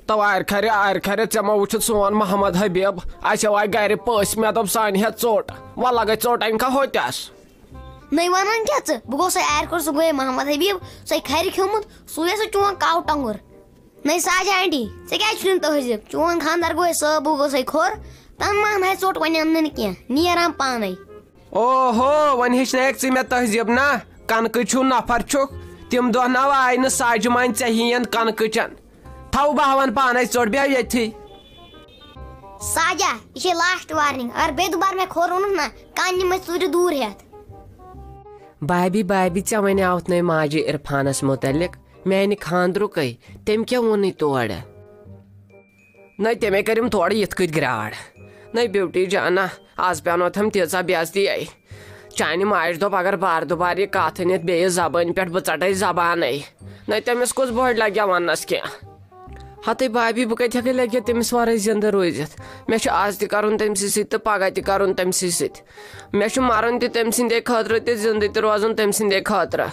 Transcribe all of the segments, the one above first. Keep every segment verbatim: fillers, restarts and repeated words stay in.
تو are کھرِ are کھرِ ژےٚ ما وٕچھُتھ سون محمد حبیب اَسہِ آے گرِ پٔژھۍ مےٚ دوٚپ سانہِ ہٮ۪تھ ژوٚٹ وَلہ گٔے ژوٚٹَنۍ کا ہوتٮ۪س نہیں ونان کیا ژٕ بہٕ گوٚو سۄ آرِ کھۄر سُہ گوٚو محمد حبیب سۄ کھرِ کھیوٚمُت سُے سُہ چون کاو ٹۄنٛگُر نہیں ساجا آنٹی ژےٚ کیٛازِ چھُنہٕ تہذیٖب چون خانٛدار گوٚو صٲبوٗ گوٚو سۄ کھوٚر تَنہٕ ما اَنہٕ ژوٚٹ وۄنۍ اَنہٕ نہٕ کینٛہہ نیران پانے او ہو وۄنۍ ہیٚچھنٲیکھ ژٕ مےٚ تہذیٖب نا کَنکہٕ چھُو نفر چھُکھ تِم دۄہ نا آے نہٕ ساجہِ مانہِ ژےٚ ہِوٮ۪ن کَنکہٕ چٮ۪ن تھاو بہٕ ہاوَن پانے ژوٚٹ بیٚہہ ییٚتھی ساجا یہ چھے لاسٹ وارننگ اگر بیٚیہِ دُبارٕ مےٚ کھوٚر اوٚنُکھ نا کانہِ نِمے ژوٗرِ دوٗر ہٮ۪تھ بابی بابی ژےٚ وَنیٛاوُتھ نَے ماجہِ عرفانس مُتعلق میانہِ خانٛدرُکٕے تٔمۍ کیٛاہ ووٚنُے تورٕ نَے تَمے کٔرِم تھوڑا یِتھ کٔٹھۍ گرٛاڑ نَے بیوٗٹی جانا آز پیٛانوتھم تیٖژاہ بے عزتی آے چانہِ ماجہِ دوٚپ اگر بار دُبار یہِ کتھ أنِتھ بیٚیِس زبٲنۍ پٮ۪ٹھ بہٕ ژٹے زبانٕے نَے تٔمِس کُس بٔڑ لگیا وننس کینٛہہ ہتٕے بابی بہٕ کتہِ ہٮ۪کہٕ لٔگِتھ تٔمِس ورٲے زِندٕ روٗزِتھ مےٚ چھُ آز تہِ کرُن تٔمسٕے سۭتۍ تہٕ پگاہ تہِ کرُن تٔمسٕے سۭتۍ مےٚ چھُ مرُن تہِ تٔمۍ سٕنٛدے خٲطرٕ تہِ زِندٕ تہِ روزُن تٔمۍ سٕنٛدے خٲطرٕ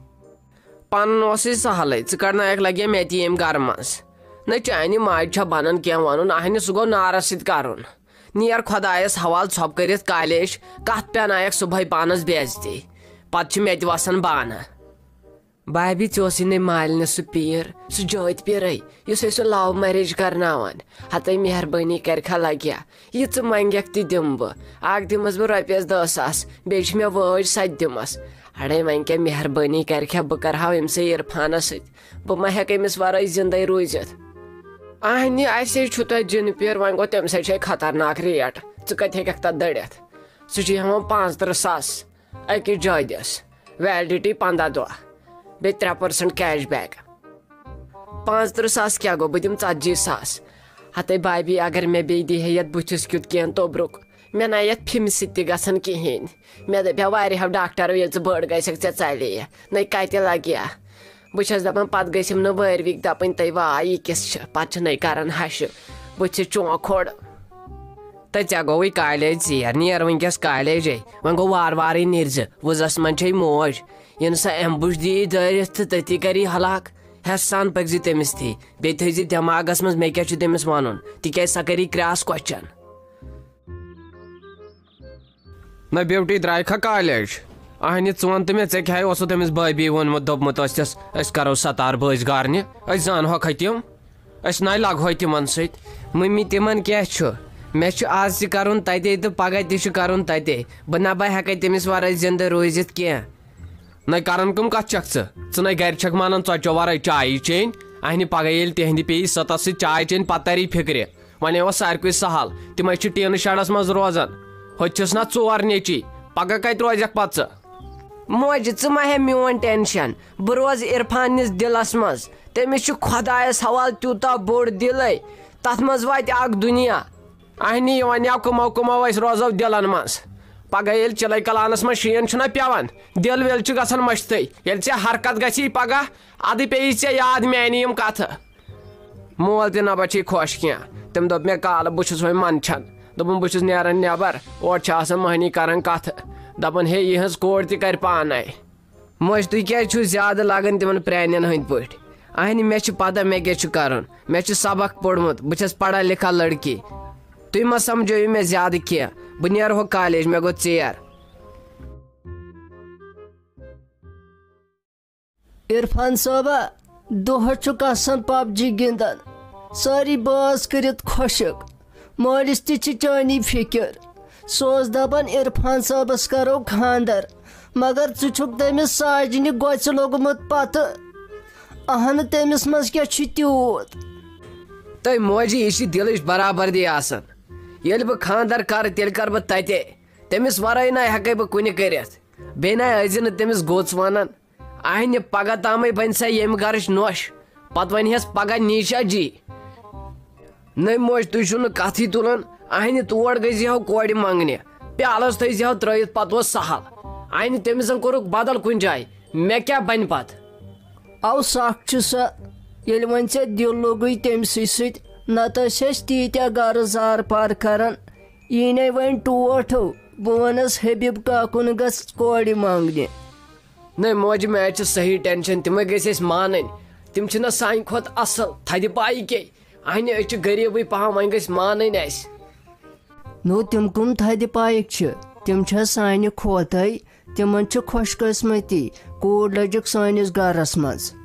پنُن اوسُے سہلٕے ژٕ کڑنایکھ لگیا مےٚ تہِ ییٚمہِ گرٕ منٛز نَے چانہِ ماجہِ چھا بنان کینٛہہ ونُن اہنہِ سُہ گوٚو نارس سۭتۍ کرُن نیر خۄدایس حوالہٕ ژھۄپ کٔرِتھ کالیج کتھ پیٛانایکھ صبحٲے پانس بے عزتی پتہٕ چھِ مےٚ تہِ وسان بانہٕ بابی ژےٚ اوسُے نَے مالنہِ سُہ پیٖر سُہ جٲتۍ پیٖرٕے یُس أسۍ سُہ لو میریج کرناوان ہتٕے مہربٲنی کرکھا لگیا یہِ ژٕ منگکھ تہِ دِمہٕ بہٕ اکھ دِمس بہٕ رۄپیس دہ ساس بیٚیہِ چھِ مےٚ وٲج سۄ تہِ دِمس اڑے وۄنۍ کیٛاہ مہربٲنی کرکھا بہٕ کرہاو أمسٕے عرفانس سۭتۍ بہٕ ما ہٮ۪کہٕ أمِس ورٲے زندے روٗزِتھ اہنہِ اَسے چھُ تۄہہِ جِنہٕ پیٖر وۄنۍ گوٚو تمہِ سۭتۍ چھے خطرناک ریٹ ژٕ کتہِ ہٮ۪ککھ تتھ دٔڑِتھ سُہ چھُ ہٮ۪وان پانٛژھ تٕرٛہ ساس أکِس جٲدِس ویلڈٹی پنٛداہ دۄہ بیٚیہِ ترٛےٚ پٔرسنٹ کیش بیک پانٛژھ تٕرٛہ ساس کیٛاہ گوٚو بہٕ دِمہٕ ژتجی ساس ہتٕے بابی اگر مےٚ بیٚیہِ دِہے یتھ بٕتھِس کیُتھ کینٛہہ توٚبرُک مےٚ نَے یتھ فِمہِ سۭتۍ تہِ گژھان کِہیٖنۍ مےٚ دپیٛاو واریاہو ڈاکٹرو ییٚلہِ ژٕ بٔڑ گژھکھ ژےٚ ژلہِ یہِ نَے کتہِ لگہِ ہا بہٕ چھس دپان پتہٕ گٔژھِم نہٕ وٲروِکۍ دپٕنۍ تُہۍ واے یہِ کِس چھِ پتہٕ چھِ نَے کران ہشہِ بٕتھِس چونٛکھ کھوٚڑ تہٕ ژےٚ گوٚوُے کالیج ژیر نیر وٕنکیٚس کالیجے وۄنۍ گوٚو وارٕ وارٕے نیرزِ وٕزس منٛز چھے موج یِنہٕ سۄ ایمبُش دِیی دٲرِتھ تہٕ تٔتی کری ہلاک ہٮ۪س سان پٔکزِ تٔمِس تھی بیٚیہِ تھٲیزِ دٮ۪ماغس منٛز مےٚ کیٛاہ چھُ تٔمِس وَنُن تِکیٛازِ سۄ کری کرٛاس کوسچن نہ بیوٹی درٛاے کھا کالیج اہنہِ ژٕ وَن تہٕ مےٚ ژےٚ کیٛاہ اوسُتھ تٔمِس بٲبی ووٚنمُت دوٚپمُت ٲسِس أسۍ کرو ستار بٲژ گارنہِ أسۍ زانہوکھا تِم أسۍ نَے لگہو تِمن سۭتۍ مٔمی تِمن کیٛاہ چھُ مےٚ چھُ آز تہِ کرُن تتے تہٕ پگاہ تہِ چھُ کرُن تتے بہٕ نہ بہٕ ہٮ۪کے تٔمِس ورٲے زندٕ روٗزِتھ کینٛہہ نَے کران کٕم کتھ چھکھ ژٕ ژٕ نَے گرِ چھکھ مانان ژۄچو ورٲے چایی چیٚنۍ اہنہِ پگاہ ییٚلہِ تِہنٛدِ پیٚیہِ سٕتس سۭتۍ چاے چیٚنۍ پتہٕ تری فِکرِ وۄنۍ اوس ساروٕے سہل تِمے چھِ ٹیٖنہٕ شڈس منٛز روزان ہوٚتہِ چھِس نا ژور نیٚچی پگاہ کتہِ روزکھ پتہٕ ژٕ موجہِ ژٕ ما ہےٚ میون ٹینشن بہٕ روزٕ عرفانِس دِلس منٛز تٔمِس چھُ خۄدایس حوالہٕ تیوٗتاہ بوٚڑ دِلے تتھ منٛز واتہِ اکھ دُنیا اہنہِ یہِ وَنیٛاو کٕمو کٕمو أسۍ روزو دِلن منٛز پگاہ ییٚلہِ چِلے کلانس منٛز شیٖن چھُنہ پیوان دِل وِل چھُ گژھان مٔشتٕے ییٚلہِ ژےٚ حرکت گژھی پگاہ ادٕ پیٚیی ژےٚ یاد میانہِ یِم کتھٕ مول تہِ نہ بچی خۄش کینٛہہ تٔمۍ دوٚپ مےٚ کالہٕ بہٕ چھُس وۄنۍ منٛدچھان دوٚپُن بہٕ چھُس نیران نٮ۪بر اورٕ چھِ آسان مٔہنی کران کتھٕ دپان ہے یِہٕنٛز کورِ تہِ کرِ پانے موج تُہۍ کیٛازِ چھُو زیادٕ لاگان تِمن پرانٮ۪ن ہٕنٛدۍ پٲٹھۍ اہنہِ مےٚ چھِ پتہ مےٚ کیٛاہ چھُ کرُن مےٚ چھُ سبق پوٚرمُت بہٕ چھس پڑھا لکھا لڑکی تُہۍ ما سمجھٲیِو مےٚ زیادٕ کینٛہہ بہٕ نیرہو کالیج مےٚ گوٚو ژیر عرفان صٲبا دۄہس چھُکھ آسان پب جی گِنٛدان سٲری باز کٔرِتھ خۄشک مٲلِس تہِ چھِ چٲنی فِکر سُہ اوس دپان عرفان صٲبس کرو خانٛدر مگر ژٕ چھُکھ تٔمِس ساجنہِ گۄژِ لوٚگمُت پتہٕ اہنہٕ تٔمِس منٛز کیٛاہ چھُ تیوٗت تۄہہِ موجی یہِ چھِ دِلٕچ برابردی آسان ییٚلہِ بہٕ خانٛدر کرٕ تیٚلہِ کرٕ بہٕ تتے تٔمِس ورٲے نہ ہٮ۪کے بہٕ کُنہِ کٔرِتھ بیٚیہِ نَے ٲسۍ زِ نہٕ تٔمِس گوٚژ ونان اہنہِ پگاہ تامے بنہِ سا ییٚمہِ گرٕچ نۄش پتہٕ ونہِ ہس پگاہ نیٖشا جی نٔے موج تُہۍ چھِو نہٕ کتھٕے تُلان اہنہِ تور گٔژھۍزِہو کورِ منٛگنہِ پیالس تھٲیزِہو ترٲیِتھ پتہٕ اوس سہل اہنہِ تٔمِس زن کوٚرُکھ بدل کُنہِ جایہِ مےٚ کیٛاہ بنہِ پتہٕ او سکھ چھُ سا ییٚلہِ وۄنۍ ژےٚ دِل لوٚگُے تٔمسٕے سۭتۍ نتہٕ ٲسۍ أسۍ تیٖتیاہ گرٕ زار پار کران یی نے وۄنۍ ٹوٹھو بہٕ ونس حبیب کاکُن گژھ کورِ منٛگنہِ نٔے موجہِ مےٚ چھِ صحیح ٹینشن تِمے گٔژھۍ أسۍ مانٕنۍ تِم چھِنہ سانہِ کھۄتہٕ اصل تھدِ پایہِ کے اہنہِ أسۍ چھِ غریٖبٕے پہم وۄنۍ گژھِ مانٕنۍ اَسہِ. نو تِم کٕم تھدِ پایِک چھِ تِم چھےٚ سانہِ کھوتَے تِمن چھِ خۄش قٕسمتی کوٗر لٔجِکھ سٲنِس گرس منٛز.